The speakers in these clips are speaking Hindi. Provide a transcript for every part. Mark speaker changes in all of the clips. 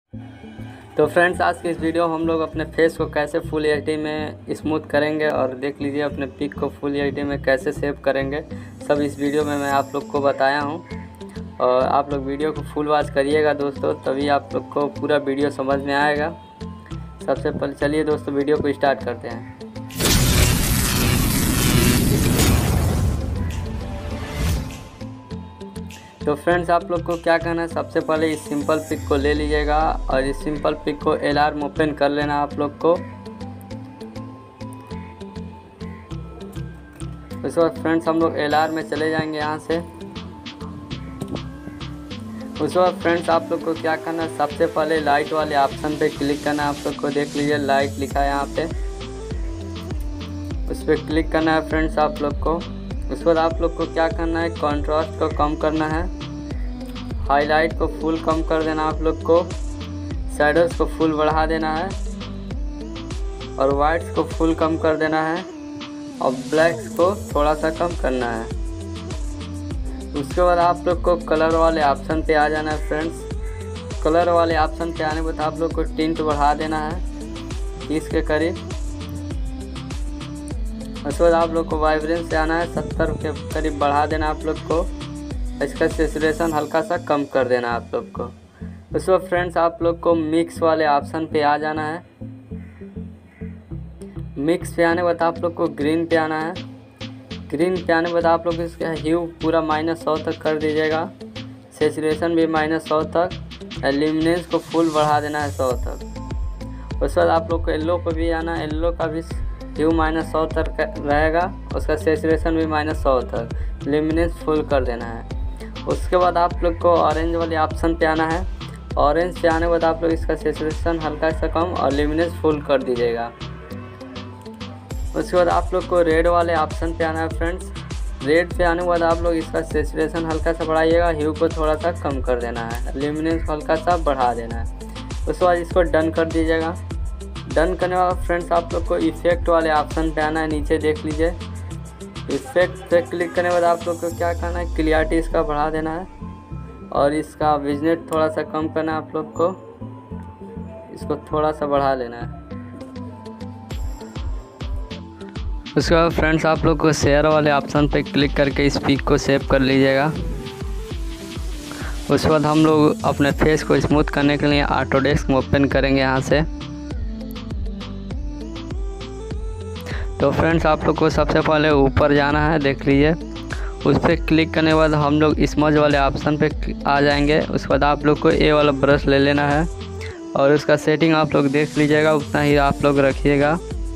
Speaker 1: तो फ्रेंड्स, आज की इस वीडियो हम लोग अपने फेस को कैसे फुल एचडी में स्मूथ करेंगे और देख लीजिए अपने पिक को फुल एचडी में कैसे सेव करेंगे, सब इस वीडियो में मैं आप लोग को बताया हूं। और आप लोग वीडियो को फुल वॉच करिएगा दोस्तों, तभी आप लोग को पूरा वीडियो समझ में आएगा। सबसे पहले चलिए दोस्तों वीडियो को स्टार्ट करते हैं। तो फ्रेंड्स, आप लोग को क्या करना है, सबसे पहले इस सिंपल पिक को ले लीजिएगा और इस सिंपल पिक को अलार्म ओपन कर लेना आप लोग को। उसके बाद फ्रेंड्स हम लोग अलार्म में चले जाएंगे यहाँ से। उसके बाद फ्रेंड्स आप लोग को क्या करना है, सबसे पहले लाइट वाले ऑप्शन पे क्लिक करना है। आप लोग को देख लीजिए लाइट लिखा है यहाँ पे, उस पर क्लिक करना है फ्रेंड्स आप लोग को। उसके बाद आप लोग को क्या करना है, कॉन्ट्रास्ट को कम करना है, हाईलाइट को फुल कम कर देना आप लोग को, शैडोज को फुल बढ़ा देना है और वाइट्स को फुल कम कर देना है और ब्लैक्स को थोड़ा सा कम करना है। उसके बाद आप लोग को कलर वाले ऑप्शन पे आ जाना है फ्रेंड्स। कलर वाले ऑप्शन पे आने के बाद आप लोग को टिंट बढ़ा देना है 30 के करीब। उसके बाद आप लोग को वाइब्रेंस से आना है 70 के करीब बढ़ा देना आप लोग को। इसका सैचुरेशन हल्का सा कम कर देना आप लोग को। उसके बाद फ्रेंड्स आप लोग को मिक्स वाले ऑप्शन पे आ जाना है। मिक्स पे आने के बाद आप लोग को ग्रीन पे आना है। ग्रीन पे आने के बाद आप लोग इसका ह्यू पूरा -100 तक कर दीजिएगा, सैचुरेशन भी -100 तक, ल्यूमिनेंस को फुल बढ़ा देना है 100 तक। उसके बाद आप लोग को येलो पे भी आना है। येलो का भी ह्यू -100 तक रहेगा, उसका सैचुरेशन भी -100 तक, ल्यूमिनेंस फुल कर देना है। उसके बाद आप लोग को ऑरेंज वाले ऑप्शन पे आना है। ऑरेंज पे आने के बाद आप लोग इसका सैचुरेशन हल्का सा कम और ल्यूमिनेंस फुल कर दीजिएगा। उसके बाद आप लोग को रेड वाले ऑप्शन पे आना है फ्रेंड्स। रेड पे आने के बाद आप लोग इसका सैचुरेशन हल्का सा बढ़ाइएगा, ह्यू को थोड़ा सा कम कर देना है, ल्यूमिनेंस को हल्का सा बढ़ा देना है। उसके बाद इसको डन कर दीजिएगा। डन करने के बाद फ्रेंड्स आप लोग को इफेक्ट वाले ऑप्शन पे आना है, नीचे देख लीजिए। इफेक्ट पे क्लिक करने के बाद आप लोग को क्या करना है, क्लियरिटी इसका बढ़ा देना है और इसका विजनेट थोड़ा सा कम करना है आप लोग को, इसको थोड़ा सा बढ़ा लेना है। उसके बाद फ्रेंड्स आप लोग को शेयर वाले ऑप्शन पे क्लिक करके इस पिक को सेव कर लीजिएगा। उसके बाद हम लोग अपने फेस को स्मूथ करने के लिए ऑटोडेस्क ओपन करेंगे यहाँ से। तो फ्रेंड्स आप लोग को सबसे पहले ऊपर जाना है, देख लीजिए। उस पर क्लिक करने के बाद हम लोग स्मज वाले ऑप्शन पे आ जाएंगे। उसके बाद आप लोग को ए वाला ब्रश ले लेना है और उसका सेटिंग आप लोग देख लीजिएगा, उतना ही आप लोग रखिएगा।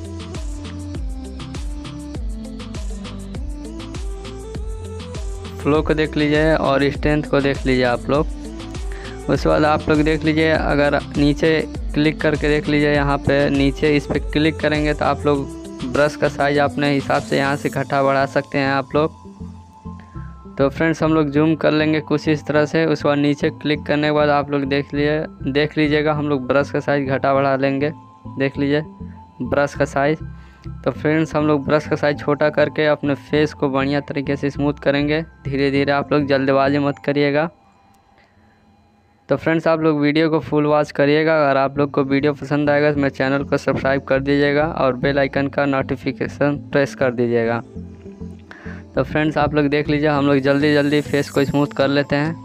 Speaker 1: फ्लो को देख लीजिए और स्ट्रेंथ को देख लीजिए आप लोग। उसके बाद आप लोग देख लीजिए, अगर नीचे क्लिक करके देख लीजिए, यहाँ पे नीचे इस पर क्लिक करेंगे तो आप लोग ब्रश का साइज अपने हिसाब से यहाँ से घटा बढ़ा सकते हैं आप लोग। तो फ्रेंड्स हम लोग जूम कर लेंगे कुछ इस तरह से। उसके बाद नीचे क्लिक करने के बाद आप लोग देख लीजिएगा, हम लोग ब्रश का साइज घटा बढ़ा लेंगे, देख लीजिए ब्रश का साइज। तो फ्रेंड्स हम लोग ब्रश का साइज छोटा करके अपने फेस को बढ़िया तरीके से स्मूथ करेंगे। धीरे धीरे, आप लोग जल्दबाजी मत करिएगा। तो फ्रेंड्स आप लोग वीडियो को फुल वॉच करिएगा। अगर आप लोग को वीडियो पसंद आएगा तो मेरे चैनल को सब्सक्राइब कर दीजिएगा और बेल आइकन का नोटिफिकेशन प्रेस कर दीजिएगा। तो फ्रेंड्स आप लोग देख लीजिए, हम लोग जल्दी जल्दी फेस को स्मूथ कर लेते हैं।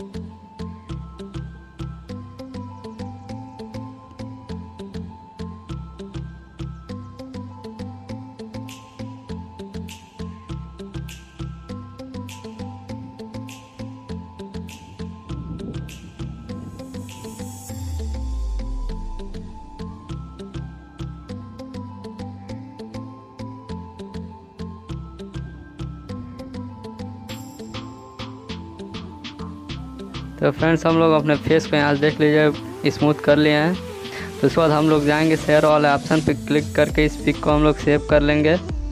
Speaker 1: तो फ्रेंड्स हम लोग अपने फेस को यहाँ से देख लीजिए स्मूथ कर लिए हैं। तो उसके बाद हम लोग जाएंगे शेयर वाले ऑप्शन पे क्लिक करके इस पिक को हम लोग सेव कर लेंगे।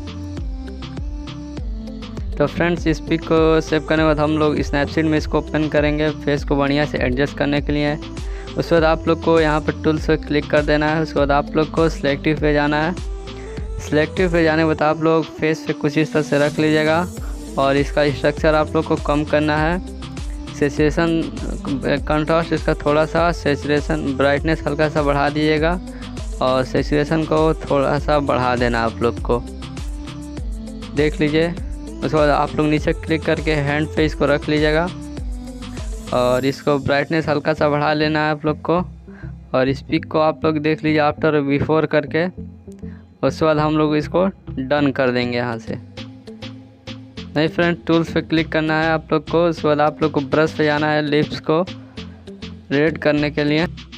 Speaker 1: तो फ्रेंड्स इस पिक को सेव करने के बाद हम लोग स्नैपसीड में इसको ओपन करेंगे फेस को बढ़िया से एडजस्ट करने के लिए। उसके बाद आप लोग को यहाँ पर टूल्स पे क्लिक कर देना है। उसके बाद आप लोग को सिलेक्टिव पे जाना है। सिलेक्टिव पे जाने के बाद आप लोग फेस पे कुछ इस तरह से रख लीजिएगा और इसका स्ट्रक्चर आप लोग को कम करना है, सैचुरेशन कंट्रास्ट इसका थोड़ा सा, सैचुरेशन ब्राइटनेस हल्का सा बढ़ा दीजिएगा और सैचुरेशन को थोड़ा सा बढ़ा देना आप लोग को, देख लीजिए। उसके बाद आप लोग नीचे क्लिक करके हैंड पे इसको रख लीजिएगा और इसको ब्राइटनेस हल्का सा बढ़ा लेना है आप लोग को। और इस पिक को आप लोग देख लीजिए आफ्टर बिफोर करके, उसके बाद हम लोग इसको डन कर देंगे यहाँ से। नहीं फ्रेंड, टूल्स पे क्लिक करना है आप लोग को। उसके बाद आप लोग को ब्रश पे जाना है लिप्स को रेड करने के लिए।